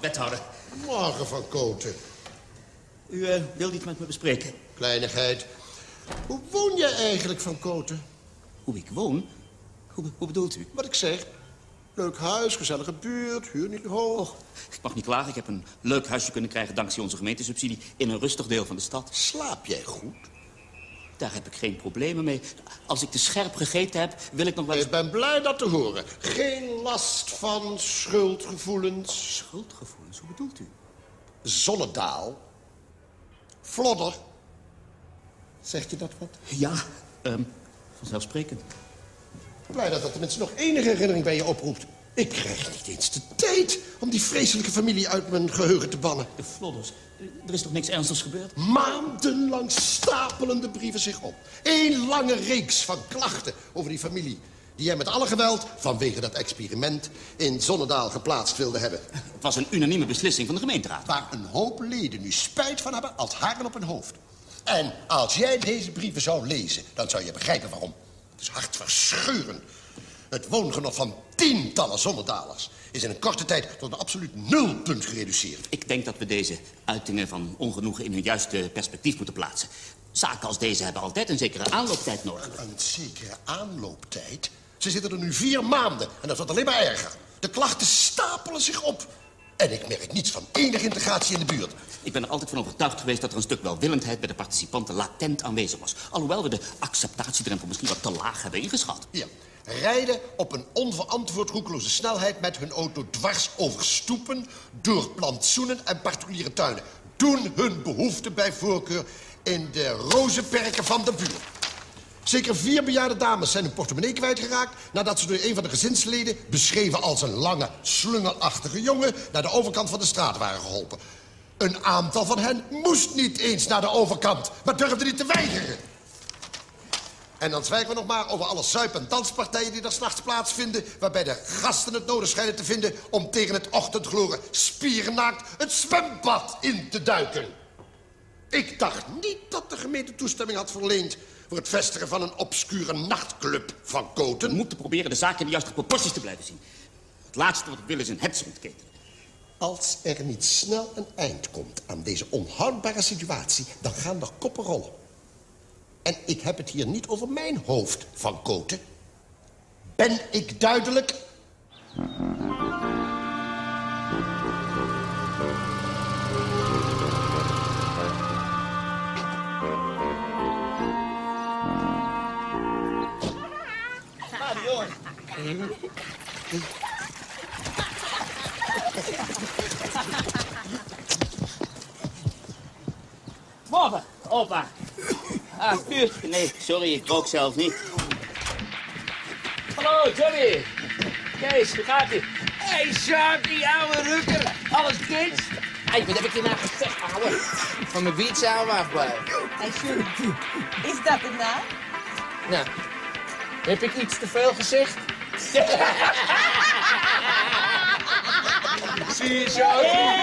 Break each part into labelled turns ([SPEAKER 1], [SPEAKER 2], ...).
[SPEAKER 1] wethouder.
[SPEAKER 2] Morgen, Van Koten.
[SPEAKER 1] U wil iets met me bespreken?
[SPEAKER 2] Kleinigheid. Hoe woon je eigenlijk, Van Koten?
[SPEAKER 1] Hoe ik woon? Hoe bedoelt u?
[SPEAKER 2] Wat ik zeg. Leuk huis, gezellige buurt, huur niet hoog.
[SPEAKER 1] Oh, ik mag niet klagen. Ik heb een leuk huisje kunnen krijgen dankzij onze gemeentesubsidie in een rustig deel van de stad.
[SPEAKER 2] Slaap jij goed?
[SPEAKER 1] Daar heb ik geen problemen mee. Als ik te scherp gegeten heb, wil ik nog wel eens...
[SPEAKER 2] Ik ben blij dat te horen. Geen last van schuldgevoelens.
[SPEAKER 1] Schuldgevoelens? Hoe bedoelt u?
[SPEAKER 2] Zonnedaal. Vlodder. Zegt je dat wat?
[SPEAKER 1] Ja, vanzelfsprekend.
[SPEAKER 2] Blij dat tenminste nog enige herinnering bij je oproept. Ik krijg niet eens de tijd om die vreselijke familie uit mijn geheugen te bannen.
[SPEAKER 1] De Vlodders. Er is toch niks ernstigs gebeurd?
[SPEAKER 2] Maandenlang stapelen de brieven zich op. Eén lange reeks van klachten over die familie... die jij met alle geweld, vanwege dat experiment... in Zonnedaal geplaatst wilde hebben.
[SPEAKER 1] Het was een unanieme beslissing van de gemeenteraad.
[SPEAKER 2] Waar een hoop leden nu spijt van hebben als haren op hun hoofd. En als jij deze brieven zou lezen, dan zou je begrijpen waarom. Het is hartverscheurend. Het woongenot van tientallen Zonnedalers is in een korte tijd tot een absoluut nulpunt gereduceerd.
[SPEAKER 1] Ik denk dat we deze uitingen van ongenoegen in hun juiste perspectief moeten plaatsen. Zaken als deze hebben altijd een zekere aanlooptijd nodig.
[SPEAKER 2] Een zekere aanlooptijd? Ze zitten er nu 4 maanden en dat wordt alleen maar erger. De klachten stapelen zich op. En ik merk niets van enige integratie in de buurt.
[SPEAKER 1] Ik ben er altijd van overtuigd geweest dat er een stuk welwillendheid bij de participanten latent aanwezig was. Alhoewel we de acceptatiedrempel misschien wat te laag hebben ingeschat.
[SPEAKER 2] Ja, rijden op een onverantwoord roekeloze snelheid met hun auto dwars over stoepen, door plantsoenen en particuliere tuinen. Doen hun behoeften bij voorkeur in de rozenperken van de buurt. Zeker 4 bejaarde dames zijn hun portemonnee kwijtgeraakt nadat ze door een van de gezinsleden, beschreven als een lange, slungelachtige jongen, naar de overkant van de straat waren geholpen. Een aantal van hen moest niet eens naar de overkant, maar durfde niet te weigeren. En dan zwijgen we nog maar over alle zuip- en danspartijen die er 's nachts plaatsvinden, waarbij de gasten het nodig schijnen te vinden om tegen het ochtendgloren spiernaakt het zwembad in te duiken. Ik dacht niet dat de gemeente toestemming had verleend voor het vestigen van een obscure nachtclub van Koten.
[SPEAKER 1] We moeten proberen de zaken in de juiste proporties te blijven zien. Het laatste wat ik wil is een hets ontketenen.
[SPEAKER 2] Als er niet snel een eind komt aan deze onhoudbare situatie, dan gaan er koppen rollen. En ik heb het hier niet over mijn hoofd, Van Koten. Ben ik duidelijk?
[SPEAKER 1] Morgen, opa. Ah, vuurtje. Nee, sorry, ik rook zelf niet. Hallo, Johnny. Kees, hoe gaat ie?
[SPEAKER 3] Hey, Sjaak, die oude rukker. Alles kids?
[SPEAKER 1] Hey, wat heb ik je nou gezegd, ouwe?
[SPEAKER 3] Van mijn beat zou we afblijven.
[SPEAKER 4] Hey, Johnny, is dat het nou?
[SPEAKER 3] Nou, heb ik iets te veel gezegd? Zie je zo?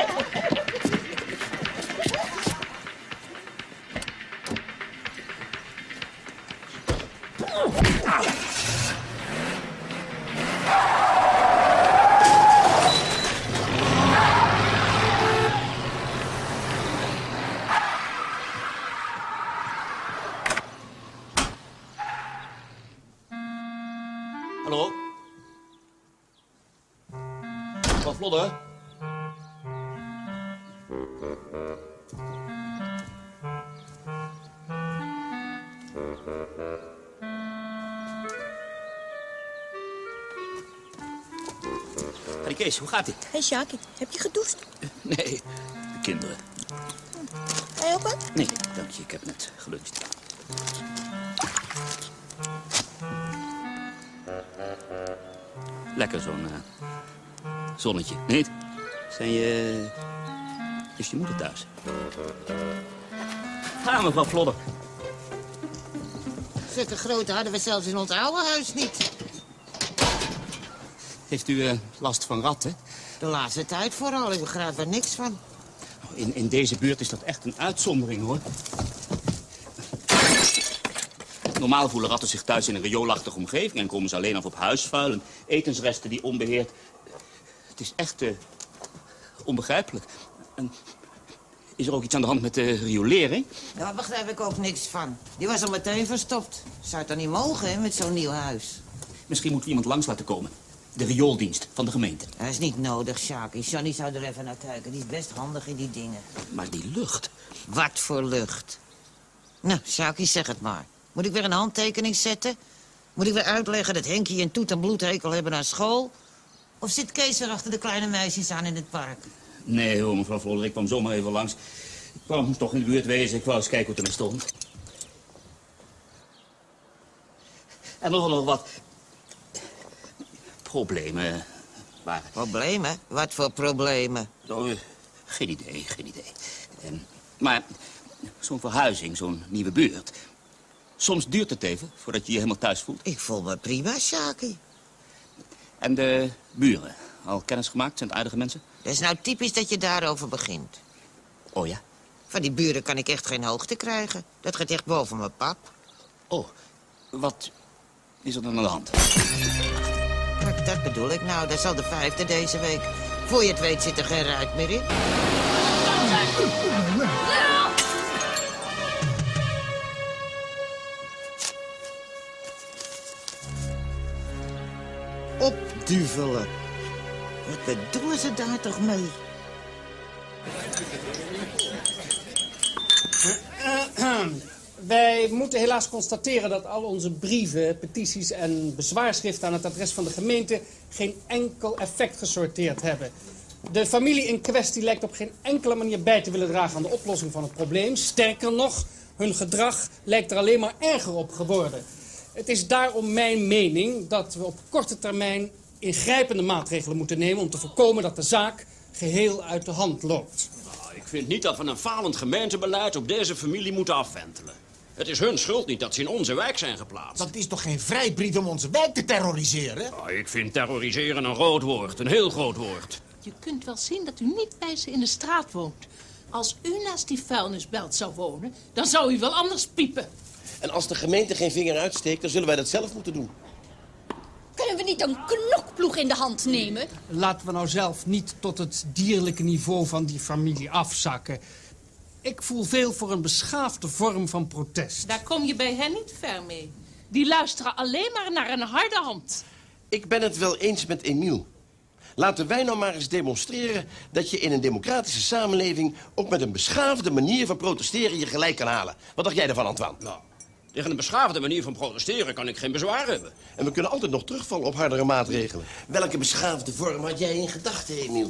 [SPEAKER 1] Hallo? Van Vlodder? Hey Kees, hoe gaat ie?
[SPEAKER 4] Hey, Sjaki, heb je gedoucht?
[SPEAKER 1] Nee, de kinderen.
[SPEAKER 4] Jij ook wat?
[SPEAKER 1] Nee, dank je, ik heb net geluncht. Lekker zo'n zonnetje, niet? Is je moeder thuis? Ga, mevrouw Vlodder.
[SPEAKER 5] Zulke grote hadden we zelfs in ons oude huis niet.
[SPEAKER 1] Heeft u last van ratten?
[SPEAKER 5] De laatste tijd vooral, ik begrijp er niks van.
[SPEAKER 1] In deze buurt is dat echt een uitzondering, hoor. Normaal voelen ratten zich thuis in een rioolachtige omgeving en komen ze alleen af op huisvuil en etensresten die onbeheerd. Het is echt onbegrijpelijk. En is er ook iets aan de hand met de riolering?
[SPEAKER 5] Daar begrijp ik ook niks van. Die was al meteen verstopt. Zou toch niet mogen, hè, met zo'n nieuw huis?
[SPEAKER 1] Misschien moeten we iemand langs laten komen. De riooldienst van de gemeente.
[SPEAKER 5] Dat is niet nodig, Sjaki. Johnny zou er even naar kijken. Die is best handig in die dingen.
[SPEAKER 1] Maar die lucht...
[SPEAKER 5] Wat voor lucht? Nou, Sjaki, zeg het maar. Moet ik weer een handtekening zetten? Moet ik weer uitleggen dat Henkie en Toet een bloedhekel hebben aan school? Of zit Kees er achter de kleine meisjes aan in het park?
[SPEAKER 1] Nee hoor, mevrouw Voller, ik kwam zomaar even langs. Ik kwam toch in de buurt wezen, ik wou eens kijken hoe het ermee stond. En nog wat... problemen waren.
[SPEAKER 5] Problemen? Wat voor problemen?
[SPEAKER 1] Oh, geen idee. Maar zo'n verhuizing, zo'n nieuwe buurt... soms duurt het even voordat je je helemaal thuis voelt.
[SPEAKER 5] Ik voel me prima, Sjaki.
[SPEAKER 1] En de buren, al kennis gemaakt? Zijn het aardige mensen?
[SPEAKER 5] Dat is nou typisch dat je daarover begint.
[SPEAKER 1] Oh ja?
[SPEAKER 5] Van die buren kan ik echt geen hoogte krijgen. Dat gaat echt boven mijn pap.
[SPEAKER 1] Oh, wat is er dan aan de hand?
[SPEAKER 5] Kijk, dat bedoel ik nou. Dat is al de 5e deze week. Voor je het weet zit er geen ruit meer in. Opduvelen. Wat bedoelen ze daar toch mee?
[SPEAKER 3] Wij moeten helaas constateren dat al onze brieven, petities en bezwaarschriften aan het adres van de gemeente geen enkel effect gesorteerd hebben. De familie in kwestie lijkt op geen enkele manier bij te willen dragen aan de oplossing van het probleem. Sterker nog, hun gedrag lijkt er alleen maar erger op geworden. Het is daarom mijn mening dat we op korte termijn ingrijpende maatregelen moeten nemen om te voorkomen dat de zaak geheel uit de hand loopt.
[SPEAKER 6] Nou, ik vind niet dat we een falend gemeentebeleid op deze familie moeten afwentelen. Het is hun schuld niet dat ze in onze wijk zijn geplaatst.
[SPEAKER 7] Dat is toch geen vrijbrief om onze wijk te terroriseren?
[SPEAKER 6] Nou, ik vind terroriseren een groot woord, een heel groot woord.
[SPEAKER 8] Je kunt wel zien dat u niet bij ze in de straat woont. Als u naast die vuilnisbelt zou wonen, dan zou u wel anders piepen.
[SPEAKER 9] En als de gemeente geen vinger uitsteekt, dan zullen wij dat zelf moeten doen.
[SPEAKER 10] Kunnen we niet een knokploeg in de hand nemen?
[SPEAKER 3] Laten we nou zelf niet tot het dierlijke niveau van die familie afzakken. Ik voel veel voor een beschaafde vorm van protest.
[SPEAKER 8] Daar kom je bij hen niet ver mee. Die luisteren alleen maar naar een harde hand.
[SPEAKER 9] Ik ben het wel eens met Emiel. Laten wij nou maar eens demonstreren dat je in een democratische samenleving ook met een beschaafde manier van protesteren je gelijk kan halen. Wat dacht jij ervan, Antoine?
[SPEAKER 6] Nou, tegen een beschaafde manier van protesteren kan ik geen bezwaar hebben.
[SPEAKER 9] En we kunnen altijd nog terugvallen op hardere maatregelen. Welke beschaafde vorm had jij in gedachten, Emiel?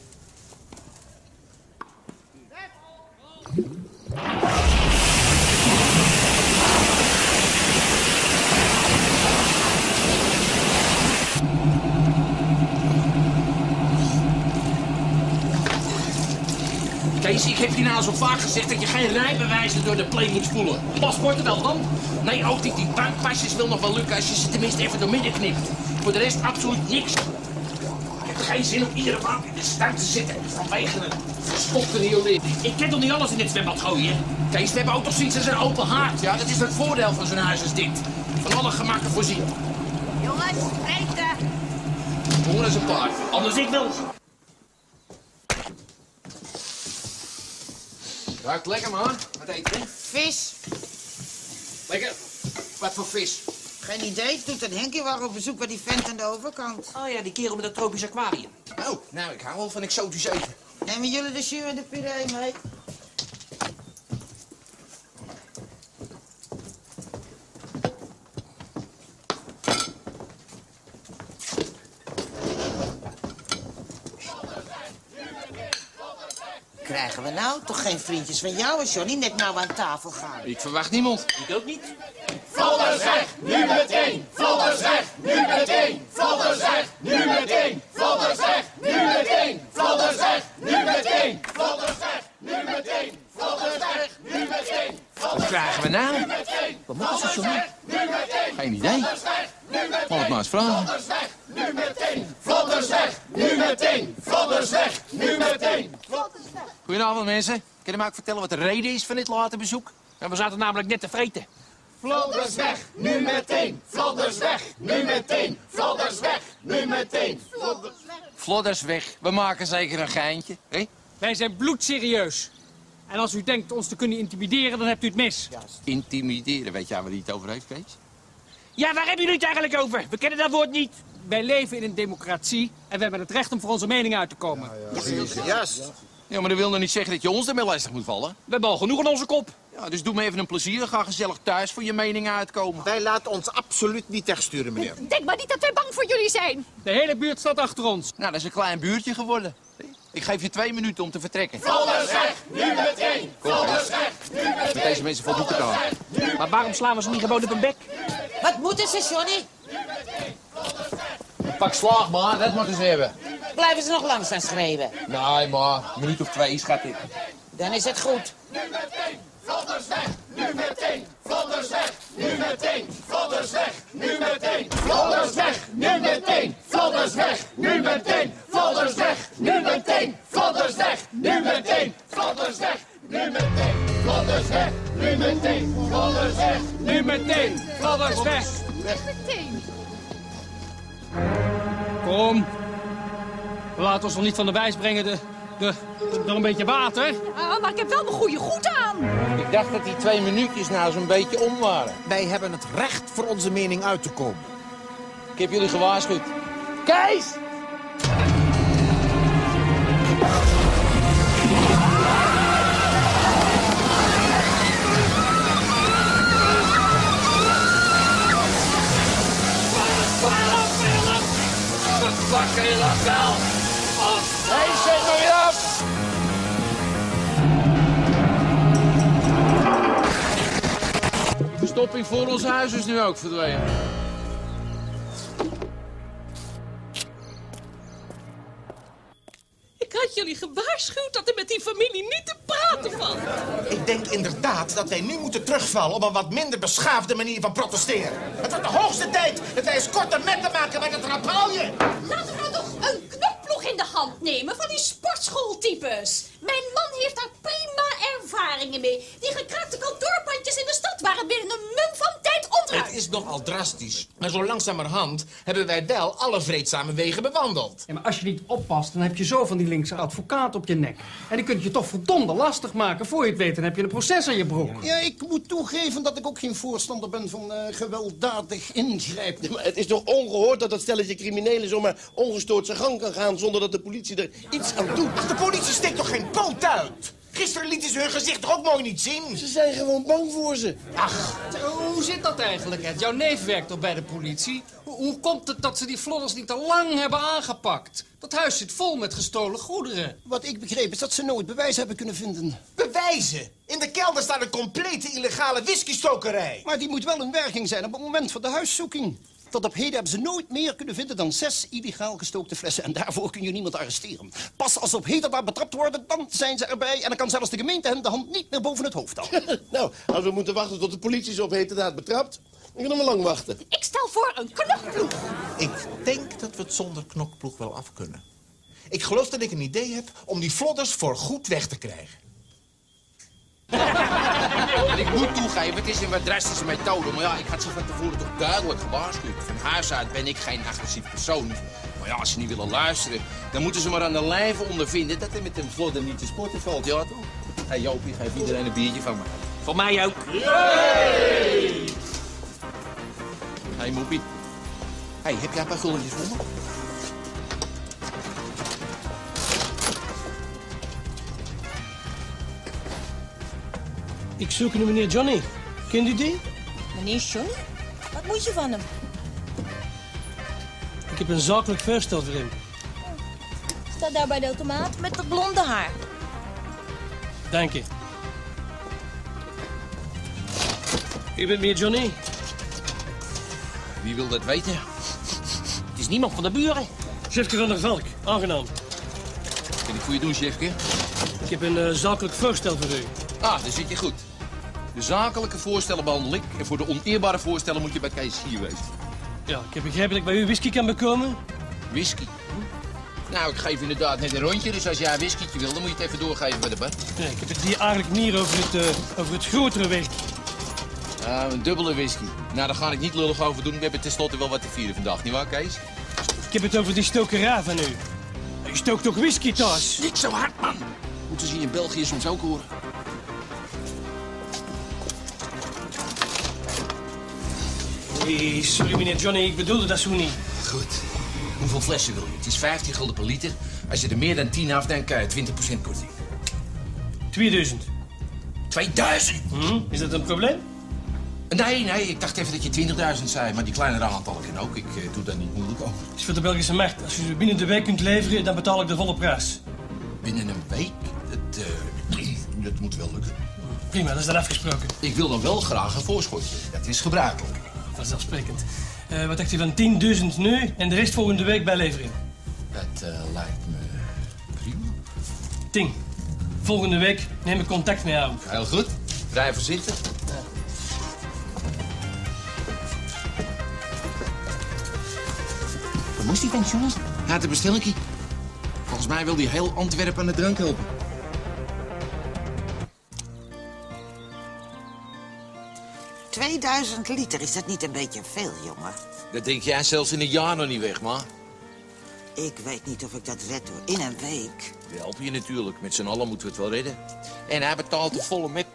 [SPEAKER 11] Kees, ik heb je nou zo vaak gezegd dat je geen rijbewijzen door de play moet spoelen. Paspoorten wel dan? Nee, ook niet. Die bankpasjes wil nog wel lukken als je ze tenminste even door midden knipt. Voor de rest absoluut niks. Ik heb geen zin om iedere maand in de stad te zitten vanwege een verstopte riolering. Ik kan toch niet alles in dit zwembad gooien? Kees, we hebben ook toch zoiets als een open haard. Ja, dat is het voordeel van zo'n huis als dit. Van alle gemakken voorzien.
[SPEAKER 10] Jongens, eten!
[SPEAKER 11] Honger is een paard. Anders ik wel. Ruikt lekker, man. Wat eten we?
[SPEAKER 5] Vis?
[SPEAKER 11] Lekker. Wat voor vis?
[SPEAKER 5] Geen idee. Doet een Henkie waren op bezoek bij die vent aan de overkant.
[SPEAKER 11] Oh ja, die kerel met dat tropisch aquarium. Oh, nou, ik hou wel van exotisch eten.
[SPEAKER 5] Nemen jullie de jus en de puree mee? Krijgen we nou toch geen vriendjes van jou als Johnny net nou aan tafel gaan?
[SPEAKER 11] Ik verwacht niemand. Ik ook niet.
[SPEAKER 12] Valders weg, nu meteen! Valders weg, nu meteen! Valders weg, nu meteen! Valders weg, nu meteen! Valders weg, nu meteen! Valders weg, nu meteen! Valders weg, nu meteen!
[SPEAKER 11] Wat krijgen we nou? Wat moeten ze, Johnny? Geen idee. Laat het maar eens vragen.
[SPEAKER 12] Valders weg, nu meteen! Valders weg, nu meteen! Valders weg, nu meteen!
[SPEAKER 11] Goedenavond, mensen. Kun je mij ook vertellen wat de reden is van dit late bezoek?
[SPEAKER 3] We zaten namelijk net te vreten.
[SPEAKER 12] Fladders weg, nu meteen. Fladders weg, nu meteen. Fladders weg, nu meteen.
[SPEAKER 11] Flodders weg. We maken zeker een geintje, hè?
[SPEAKER 3] Wij zijn bloedserieus. En als u denkt ons te kunnen intimideren, dan hebt u het mis.
[SPEAKER 11] Intimideren, weet jij waar hij het over heeft, Kees?
[SPEAKER 3] Ja, waar hebben jullie het eigenlijk over? We kennen dat woord niet. Wij leven in een democratie en we hebben het recht om voor onze mening uit te komen.
[SPEAKER 11] Juist. Ja, maar dat wil nog niet zeggen dat je ons ermee lastig moet vallen. We hebben al genoeg aan onze kop. Ja, dus doe me even een plezier. Ga gezellig thuis voor je mening uitkomen.
[SPEAKER 7] Wij laten ons absoluut niet wegsturen, meneer.
[SPEAKER 10] Denk maar niet dat wij bang voor jullie zijn.
[SPEAKER 3] De hele buurt staat achter ons.
[SPEAKER 11] Nou, dat is een klein buurtje geworden. Ik geef je 2 minuten om te vertrekken.
[SPEAKER 12] Fladders weg, nu meteen. Fladders weg, nu meteen.
[SPEAKER 11] Met deze mensen voldoet het aan.
[SPEAKER 3] Maar waarom slaan we ze niet gewoon op een bek?
[SPEAKER 5] Wat moeten ze, Johnny?
[SPEAKER 11] Pak slaag, maar. Dat moeten ze hebben.
[SPEAKER 5] Blijven ze nog lang staan schreeuwen?
[SPEAKER 11] Nee, maar. Een minuut of 2, schat ik.
[SPEAKER 5] Dan is het goed.
[SPEAKER 12] Nu meteen. Fladders weg, nu meteen. Fladders weg, nu meteen. Fladders weg, nu meteen. Fladders weg, nu meteen. Fladders weg, nu meteen. Fladders weg, nu meteen. Fladders weg, nu meteen. Fladders weg, nu meteen. Fladders weg, nu meteen. Fladders weg,
[SPEAKER 3] Nu meteen. Fladders weg.
[SPEAKER 10] Meteen.
[SPEAKER 3] Kom. We laten ons nog niet van de wijs brengen. Door een beetje water.
[SPEAKER 10] Ah, maar ik heb wel mijn goede goed aan.
[SPEAKER 11] Ik dacht dat die 2 minuutjes nou zo'n beetje om waren.
[SPEAKER 7] Wij hebben het recht voor onze mening uit te komen.
[SPEAKER 11] Ik heb jullie gewaarschuwd. Kees! Hey, zet me weer af! De verstopping voor ons huis is nu ook verdwenen.
[SPEAKER 8] Ik had jullie gewaarschuwd dat er met die familie niet te praten valt.
[SPEAKER 7] Ik denk inderdaad dat wij nu moeten terugvallen op een wat minder beschaafde manier van protesteren. Het wordt de hoogste tijd dat wij eens korte metten maken met het rapalje.
[SPEAKER 10] Laten we nou toch een knokploeg in de hand nemen van die sportschooltypes. Mijn man heeft daar prima ervaringen mee. Die gekraakte kantoorpandjes in de stad waren binnen een mum van tijd onderuit.
[SPEAKER 7] Het is nogal drastisch. Maar zo langzamerhand hebben wij wel alle vreedzame wegen bewandeld.
[SPEAKER 3] Ja, maar als je niet oppast, dan heb je zo van die linkse advocaat op je nek. En die kunt je toch verdomde lastig maken. Voor je het weet, dan heb je een proces aan je broek.
[SPEAKER 13] Ja, ik moet toegeven dat ik ook geen voorstander ben van gewelddadig ingrijpen.
[SPEAKER 9] Ja, maar het is toch ongehoord dat dat stelletje criminelen zomaar ongestoord zijn gang kan gaan zonder dat de politie er iets aan doet.
[SPEAKER 7] De politie steekt toch geen poot uit? Gisteren lieten ze hun gezicht toch ook mooi niet zien?
[SPEAKER 9] Ze zijn gewoon bang voor ze.
[SPEAKER 3] Ach, hoe zit dat eigenlijk, Ed? Jouw neef werkt toch bij de politie? Hoe komt het dat ze die Flodders niet al lang hebben aangepakt? Dat huis zit vol met gestolen goederen.
[SPEAKER 13] Wat ik begreep is dat ze nooit bewijs hebben kunnen vinden.
[SPEAKER 7] Bewijzen? In de kelder staat een complete illegale whiskystokerij.
[SPEAKER 13] Maar die moet wel in werking zijn op het moment van de huiszoeking. Tot op heden hebben ze nooit meer kunnen vinden dan 6 illegaal gestookte flessen. En daarvoor kun je niemand arresteren. Pas als ze op heterdaad betrapt worden, dan zijn ze erbij. En dan kan zelfs de gemeente hen de hand niet meer boven het hoofd houden.
[SPEAKER 9] Nou, als we moeten wachten tot de politie ze op heterdaad betrapt, dan kunnen we lang wachten.
[SPEAKER 10] Ik stel voor een knokploeg.
[SPEAKER 7] Ik denk dat we het zonder knokploeg wel af kunnen. Ik geloof dat ik een idee heb om die Flodders voor goed weg te krijgen.
[SPEAKER 11] En ik moet toegeven, het is een wat drastische methode. Maar ja, ik had ze van tevoren toch duidelijk gewaarschuwd. Van huis uit ben ik geen agressief persoon. Maar ja, als ze niet willen luisteren, dan moeten ze maar aan de lijve ondervinden dat er met een Flodder niet te sporten valt. Ja, toch? Hé Jopie, geef iedereen een biertje van me.
[SPEAKER 3] Van mij ook.
[SPEAKER 11] Hé Moepie. Hé, heb jij een paar gulletjes voor me?
[SPEAKER 14] Ik zoek een meneer Johnny. Kent u die?
[SPEAKER 4] Meneer Johnny? Wat moet je van hem?
[SPEAKER 14] Ik heb een zakelijk voorstel voor hem.
[SPEAKER 4] Staat daar bij de automaat met dat blonde haar.
[SPEAKER 14] Dank je. U bent meneer Johnny?
[SPEAKER 11] Wie wil dat weten?
[SPEAKER 3] Het is niemand van de buren.
[SPEAKER 14] Chefke van der Valk, aangenaam.
[SPEAKER 11] Wat kan ik voor je doen, chefke?
[SPEAKER 14] Ik heb een zakelijk voorstel voor u.
[SPEAKER 11] Ah, daar zit je goed. De zakelijke voorstellen behandel ik. En voor de oneerbare voorstellen moet je bij Kees hier wezen.
[SPEAKER 14] Ja, ik heb begrepen dat ik bij u whisky kan bekomen.
[SPEAKER 11] Whisky? Nou, ik geef inderdaad net een rondje. Dus als jij een whiskytje wil, dan moet je het even doorgeven bij de bar.
[SPEAKER 14] Nee, ik heb het hier eigenlijk meer over het grotere werk.
[SPEAKER 11] Een dubbele whisky. Nou, daar ga ik niet lullig over doen. We hebben tenslotte wel wat te vieren vandaag, nietwaar, Kees?
[SPEAKER 14] Ik heb het over die stokerij van u. U stookt toch whisky thuis?
[SPEAKER 11] Niet zo hard, man. Moeten ze hier in België soms ook horen.
[SPEAKER 14] Hey, sorry, meneer Johnny, ik bedoelde dat zo niet.
[SPEAKER 11] Goed. Hoeveel flessen wil je? Het is 15 gulden per liter. Als je er meer dan 10 afdenkt, krijg je 20% korting.
[SPEAKER 14] 2000.
[SPEAKER 11] 2000?
[SPEAKER 14] Is dat een probleem?
[SPEAKER 11] Nee, ik dacht even dat je 20.000 zei, maar die kleinere aantallen kan ook. Ik doe daar niet moeilijk over.
[SPEAKER 14] Het is voor de Belgische markt. Als u ze binnen de week kunt leveren, dan betaal ik de volle prijs.
[SPEAKER 11] Binnen een week? Dat moet wel lukken.
[SPEAKER 14] Prima, dat is dan afgesproken.
[SPEAKER 11] Ik wil dan wel graag een voorschotje. Dat is gebruikelijk.
[SPEAKER 14] Vanzelfsprekend. Wat dacht u van 10.000 nu en de rest volgende week bij levering?
[SPEAKER 11] Dat lijkt me prima.
[SPEAKER 14] 10. Volgende week neem ik contact met jou.
[SPEAKER 11] Heel goed. Vrij voorzichtig. Waar moest hij dan, jongens? Hij had een bestellingje. Volgens mij wil hij heel Antwerpen aan de drank helpen.
[SPEAKER 5] $2000, is dat niet een beetje veel, jongen?
[SPEAKER 11] Dat denk jij zelfs in een jaar nog niet weg, maar.
[SPEAKER 5] Ik weet niet of ik dat red, hoor. In een week.
[SPEAKER 11] We helpen je natuurlijk. Met z'n allen moeten we het wel redden. En hij betaalt de volle met.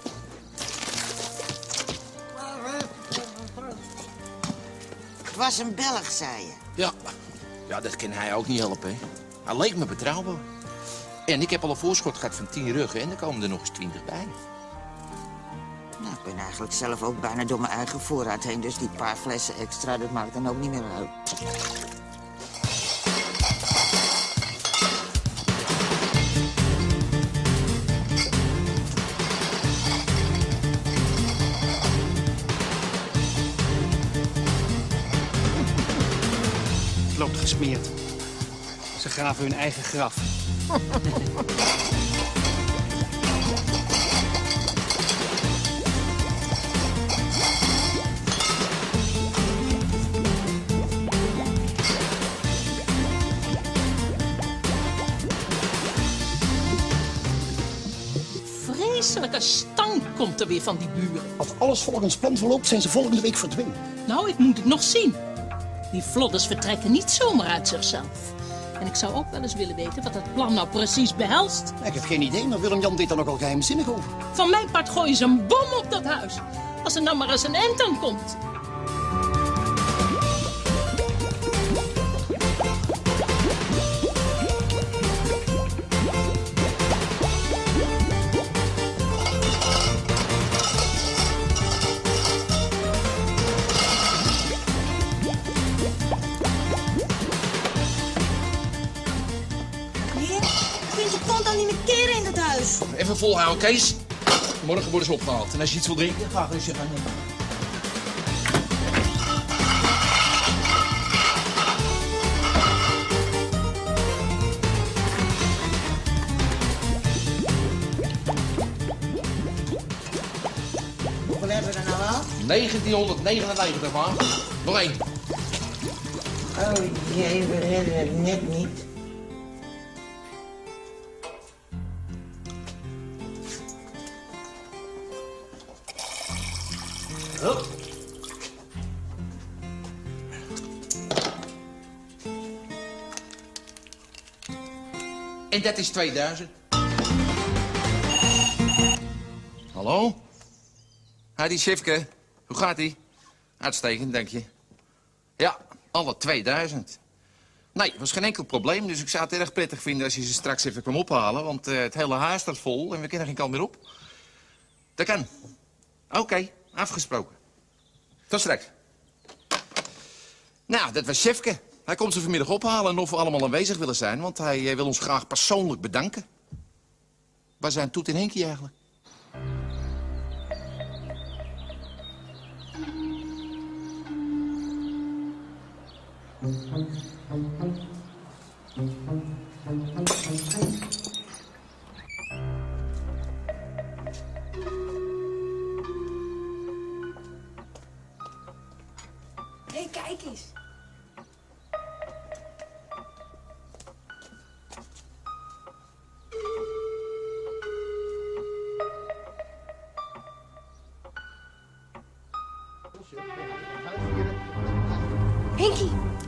[SPEAKER 5] Het was een Belg, zei je.
[SPEAKER 11] Ja, dat kan hij ook niet helpen, hè. Hij leek me betrouwbaar. En ik heb al een voorschot gehad van 10 ruggen en er komen er nog eens 20 bij.
[SPEAKER 5] Nou, ik ben eigenlijk zelf ook bijna door mijn eigen voorraad heen. Dus die paar flessen extra, dat maakt dan ook niet meer uit.
[SPEAKER 3] Het loopt gesmeerd. Ze graven hun eigen graf.
[SPEAKER 8] Vreselijke stank komt er weer van die buren.
[SPEAKER 13] Als alles volgens plan verloopt, zijn ze volgende week verdwenen.
[SPEAKER 8] Nou, ik moet het nog zien. Die vlodders vertrekken niet zomaar uit zichzelf. En ik zou ook wel eens willen weten wat dat plan nou precies behelst.
[SPEAKER 13] Ik heb geen idee, maar Willem-Jan deed er nogal geheimzinnig over.
[SPEAKER 8] Van mijn part gooien ze een bom op dat huis. Als er nou maar eens een end aan komt.
[SPEAKER 11] Even volhouden, Kees. Morgen worden ze opgehaald. En als je iets wil drinken, ga rustig aan.
[SPEAKER 5] Hoeveel hebben we er nou al?
[SPEAKER 11] 1999, man. Nog één.
[SPEAKER 5] Oh jee, we redden het net niet.
[SPEAKER 11] En dat is 2000. Hallo? Die Sjefke. Hoe gaat-ie? Uitstekend, denk je. Ja, alle 2000. Nee, was geen enkel probleem, dus ik zou het erg prettig vinden als je ze straks even kwam ophalen, want het hele huis staat vol en we kunnen geen kant meer op. Dat kan. Oké, afgesproken. Tot straks. Nou, dat was Sjefke. Hij komt ze vanmiddag ophalen en of we allemaal aanwezig willen zijn, want hij wil ons graag persoonlijk bedanken. Waar zijn Toet en Henkie eigenlijk?
[SPEAKER 10] Hé, kijk eens.
[SPEAKER 4] Henkie.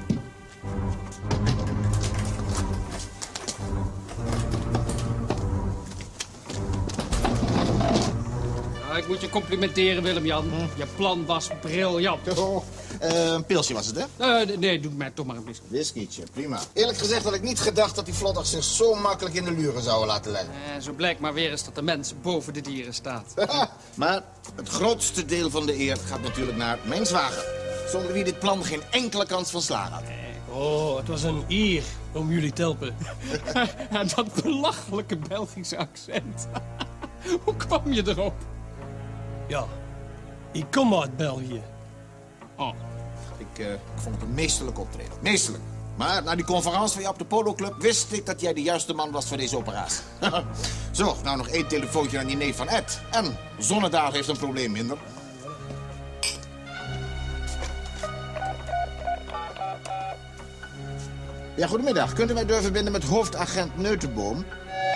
[SPEAKER 3] Nou, ik moet je complimenteren, Willem-Jan. Je plan was briljant.
[SPEAKER 7] Een pilsje was het, hè?
[SPEAKER 3] Nee, doe mij toch maar een whisky.
[SPEAKER 7] Whiskietje, prima. Eerlijk gezegd had ik niet gedacht dat die vlodder zich zo makkelijk in de luren zouden laten leggen.
[SPEAKER 3] Zo blijkt maar weer eens dat de mens boven de dieren staat.
[SPEAKER 7] Maar het grootste deel van de eer gaat natuurlijk naar mijn zwager. Zonder wie dit plan geen enkele kans van slagen had.
[SPEAKER 14] Oh, het was een eer om jullie te helpen.
[SPEAKER 3] En dat belachelijke Belgische accent. Hoe kwam je erop?
[SPEAKER 14] Ja, ik kom uit België.
[SPEAKER 3] Oh.
[SPEAKER 7] Ik vond het een meesterlijk optreden. Meesterlijk. Maar na die conferentie van je op de Polo Club wist ik dat jij de juiste man was voor deze operatie. Zo, nou nog 1 telefoontje aan die neef van Ed. En Zonnedaal heeft een probleem minder. Ja, goedemiddag. Kunt u mij durven verbinden met hoofdagent Neutenboom?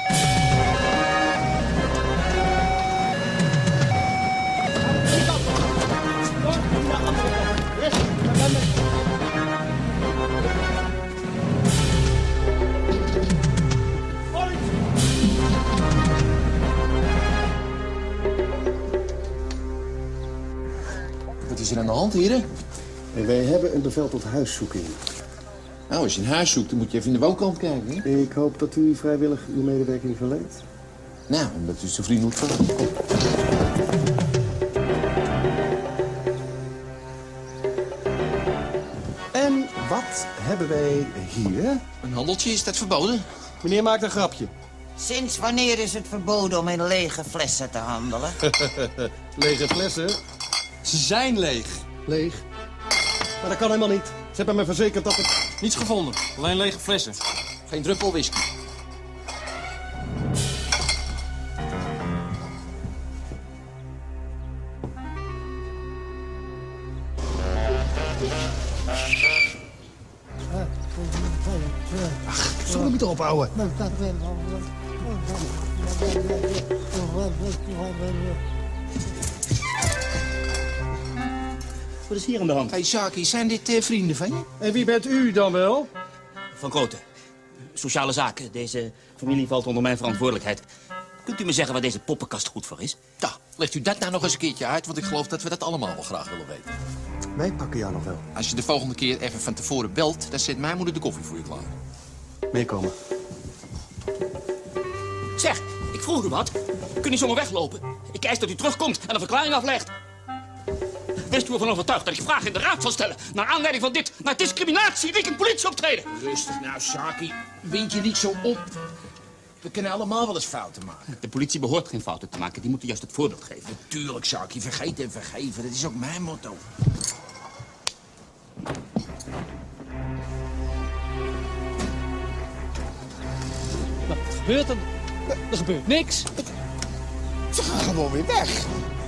[SPEAKER 15] Wat is er aan de hand, heren?
[SPEAKER 16] Wij hebben een bevel tot huiszoeking.
[SPEAKER 15] Nou, als je een huis zoekt, dan moet je even in de woonkant kijken, hè?
[SPEAKER 16] Ik hoop dat u vrijwillig uw medewerking verleent.
[SPEAKER 15] Nou, omdat u zo vriendelijk vraagt. Kom.
[SPEAKER 16] En wat hebben wij hier?
[SPEAKER 15] Een handeltje, is dat verboden?
[SPEAKER 16] Meneer maakt een grapje.
[SPEAKER 5] Sinds wanneer is het verboden om in lege flessen te handelen?
[SPEAKER 16] Lege flessen?
[SPEAKER 15] Ze zijn leeg.
[SPEAKER 16] Leeg? Maar dat kan helemaal niet. Ze hebben me verzekerd dat het...
[SPEAKER 15] Niets gevonden. Alleen lege flessen. Geen druppel whisky.
[SPEAKER 16] Ach, zo moet je erop houden.
[SPEAKER 1] Wat is hier aan de hand?
[SPEAKER 11] Hey, Saki, zijn dit vrienden van je?
[SPEAKER 16] En wie bent u dan wel?
[SPEAKER 1] Van Grooten. Sociale zaken. Deze familie valt onder mijn verantwoordelijkheid. Kunt u me zeggen waar deze poppenkast goed voor is?
[SPEAKER 11] Ja, legt u dat nou nog eens een keertje uit, want ik geloof dat we dat allemaal wel graag willen weten.
[SPEAKER 16] Wij pakken jou nog wel.
[SPEAKER 11] Als je de volgende keer even van tevoren belt, dan zet mijn moeder de koffie voor je klaar.
[SPEAKER 16] Meekomen.
[SPEAKER 1] Zeg, ik vroeg u wat. Kunt u zomaar weglopen? Ik eis dat u terugkomt en een verklaring aflegt. Wees u ervan overtuigd dat ik vragen in de raad zal stellen... naar aanleiding van dit, naar discriminatie, die in politieoptreden.
[SPEAKER 11] Rustig nou, Saki. Wind je niet zo op. We kunnen allemaal wel eens fouten maken.
[SPEAKER 1] De politie behoort geen fouten te maken. Die moeten juist het voorbeeld geven.
[SPEAKER 11] Natuurlijk, Saki. Vergeet en vergeven. Dat is ook mijn motto.
[SPEAKER 3] Wat gebeurt er? Er gebeurt niks.
[SPEAKER 7] Ze gaan gewoon weer weg.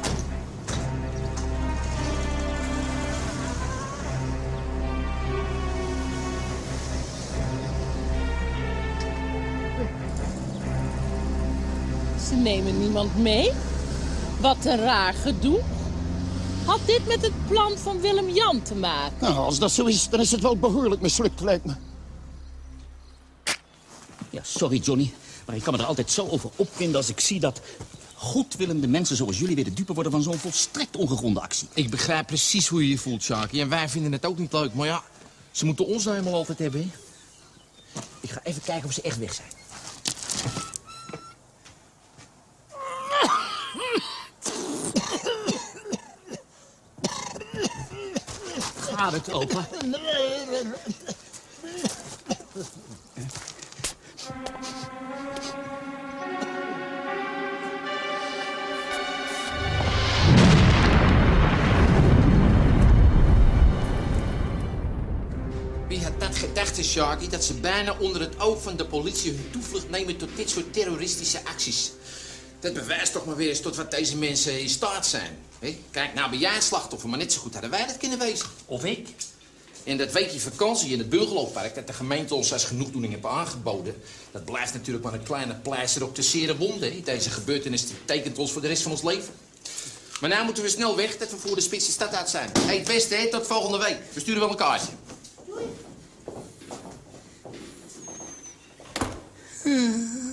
[SPEAKER 8] Ze nemen niemand mee. Wat een raar gedoe. Had dit met het plan van Willem-Jan te maken?
[SPEAKER 13] Nou, als dat zo is, dan is het wel behoorlijk mislukt, lijkt me.
[SPEAKER 1] Ja, sorry Johnny, maar ik kan me er altijd zo over opwinden als ik zie dat goedwillende mensen zoals jullie weer de dupe worden van zo'n volstrekt ongegronde actie.
[SPEAKER 11] Ik begrijp precies hoe je je voelt, Saki. En wij vinden het ook niet leuk. Maar ja, ze moeten ons nou helemaal altijd hebben, hè? Ik ga even kijken of ze echt weg zijn.
[SPEAKER 1] Gaat het open?
[SPEAKER 11] Wie had dat gedacht, Sharky, dat ze bijna onder het oog van de politie hun toevlucht nemen tot dit soort terroristische acties? Dat bewijst toch maar weer eens tot wat deze mensen in staat zijn. He? Kijk, nou ben jij een slachtoffer, maar net zo goed hadden wij dat kunnen wezen.
[SPEAKER 1] Of ik?
[SPEAKER 11] En dat weekje vakantie in het Burgerlooppark dat de gemeente ons als genoegdoening heeft aangeboden, dat blijft natuurlijk maar een kleine pleister op de zere wonde. He? Deze gebeurtenis die tekent ons voor de rest van ons leven. Maar nou moeten we snel weg, dat we voor de spits de stad uit zijn. Hé, het beste, hè? Tot volgende week. We sturen wel een kaartje.
[SPEAKER 10] Doei.